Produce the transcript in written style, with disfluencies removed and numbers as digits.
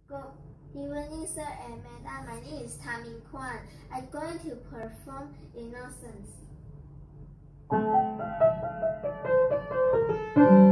Good evening, sir and madam. My name is Tammy Kwan. I'm going to perform Innocence.